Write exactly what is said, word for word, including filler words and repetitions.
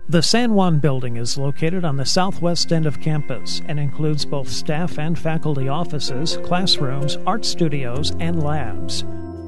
The San Juan Building is located on the southwest end of campus and includes both staff and faculty offices, classrooms, art studios, and labs.